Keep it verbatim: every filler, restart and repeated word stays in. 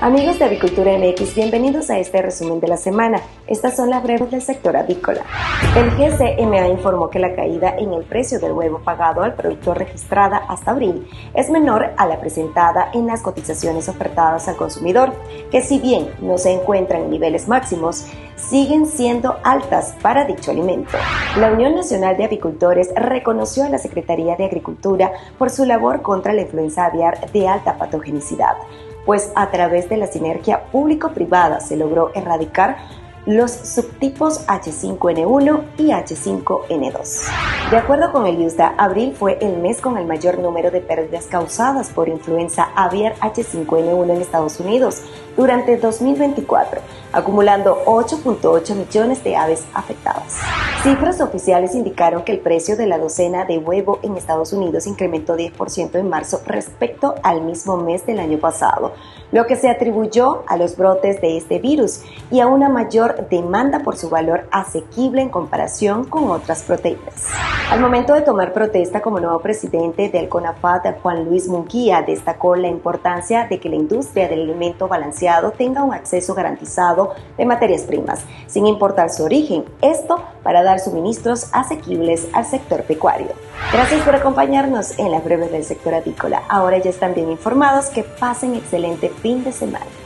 Amigos de Avicultura M X, bienvenidos a este resumen de la semana. Estas son las breves del sector avícola. El G C M A informó que la caída en el precio del huevo pagado al productor registrada hasta abril es menor a la presentada en las cotizaciones ofertadas al consumidor, que si bien no se encuentran en niveles máximos, siguen siendo altas para dicho alimento. La Unión Nacional de Avicultores reconoció a la Secretaría de Agricultura por su labor contra la influenza aviar de alta patogenicidad, pues a través de la sinergia público-privada se logró erradicar los subtipos H cinco N uno y H cinco N dos. De acuerdo con el IUSDA, abril fue el mes con el mayor número de pérdidas causadas por influenza aviar H cinco N uno en Estados Unidos durante dos mil veinticuatro, acumulando ocho punto ocho millones de aves afectadas. Cifras oficiales indicaron que el precio de la docena de huevo en Estados Unidos incrementó diez por ciento en marzo respecto al mismo mes del año pasado, lo que se atribuyó a los brotes de este virus y a una mayor demanda por su valor asequible en comparación con otras proteínas. Al momento de tomar protesta como nuevo presidente del CONAFAT, Juan Luis Munguía destacó la importancia de que la industria del alimento balanceado tenga un acceso garantizado de materias primas, sin importar su origen, esto para dar suministros asequibles al sector pecuario. Gracias por acompañarnos en las breves del sector avícola. Ahora ya están bien informados, que pasen excelente fin de semana.